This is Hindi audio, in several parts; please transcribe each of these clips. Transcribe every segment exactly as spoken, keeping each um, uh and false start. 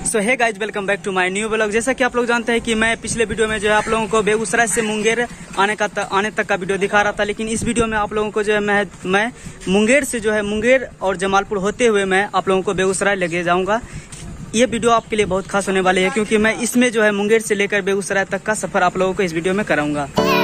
So hey guys, welcome back to my new blog. जैसा कि आप लोग जानते हैं कि मैं पिछले वीडियो में जो है आप लोगों को बेगूसराय से मुंगेर आने का त, आने तक का वीडियो दिखा रहा था, लेकिन इस वीडियो में आप लोगों को जो है मैं मैं मुंगेर से जो है मुंगेर और जमालपुर होते हुए मैं आप लोगों को बेगूसराय लेके जाऊंगा। ये वीडियो आपके लिए बहुत खास होने वाली है, क्योंकि मैं इसमें जो है मुंगेर से लेकर बेगूसराय तक का सफर आप लोगों को इस वीडियो में कराऊंगा।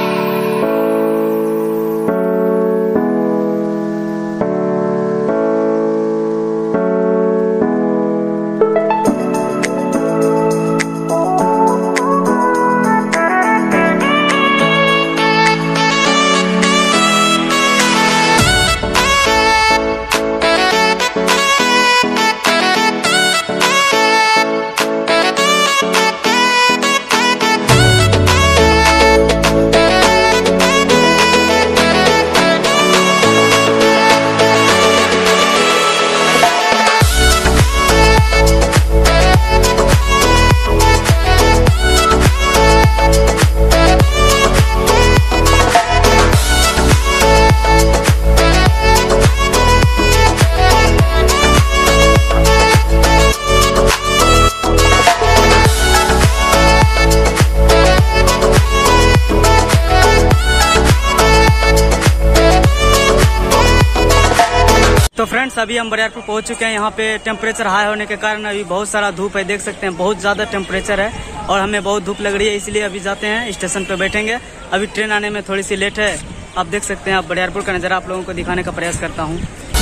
तो फ्रेंड्स, अभी हम बरियारपुर पहुंच चुके हैं। यहाँ पे टेम्परेचर हाई होने के कारण अभी बहुत सारा धूप है, देख सकते हैं बहुत ज्यादा टेम्परेचर है और हमें बहुत धूप लग रही है, इसलिए अभी जाते हैं स्टेशन पे बैठेंगे। अभी ट्रेन आने में थोड़ी सी लेट है। आप देख सकते हैं, आप बरियारपुर का नज़ारा आप लोगों को दिखाने का प्रयास करता हूँ।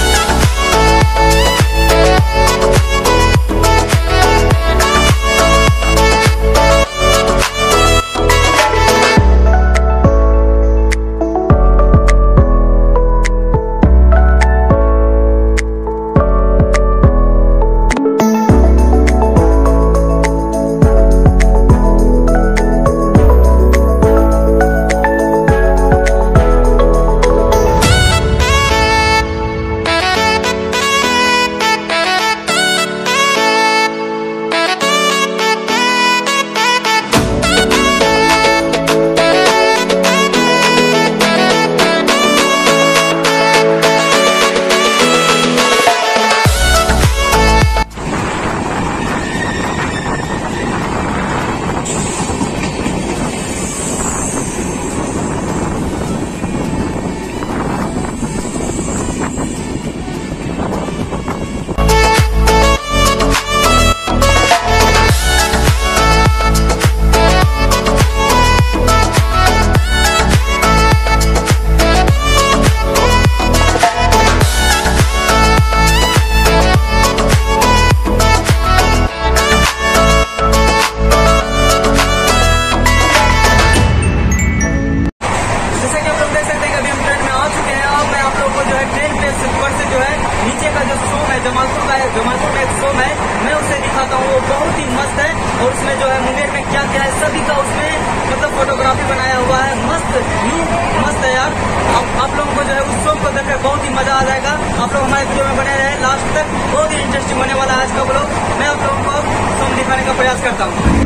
जमालपुर का है, जमालपुर में एक शो है, मैं उसे दिखाता हूँ। वो बहुत ही मस्त है और उसमें जो है मुंगेर में क्या क्या है सभी का उसमें मतलब फोटोग्राफी बनाया हुआ है। मस्त यू मस्त है यार। आप, आप लोगों को जो है उस शो को देखकर बहुत ही मजा आ जाएगा। आप लोग हमारे वीडियो में बने रहे लास्ट तक, बहुत ही इंटरेस्टिंग होने वाला है आज का ब्लॉग। मैं आप लोगों को शो दिखाने का प्रयास करता हूँ।